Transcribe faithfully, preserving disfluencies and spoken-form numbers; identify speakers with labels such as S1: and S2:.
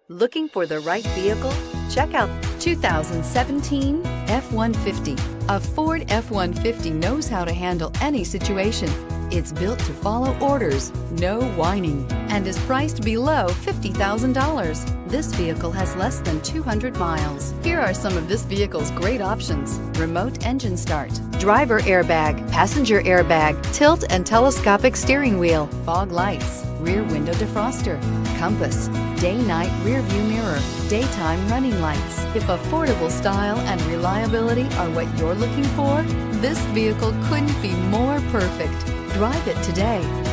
S1: Looking for the right vehicle? Check out two thousand seventeen F one fifty. A Ford F one fifty knows how to handle any situation. It's built to follow orders, no whining, and is priced below fifty thousand dollars. This vehicle has less than two hundred miles. Here are some of this vehicle's great options: remote engine start, driver airbag, passenger airbag, tilt and telescopic steering wheel, fog lights, rear window defroster, compass, day-night rear view mirror, daytime running lights. If affordable style and reliability are what you're looking for, this vehicle couldn't be more perfect. Drive it today.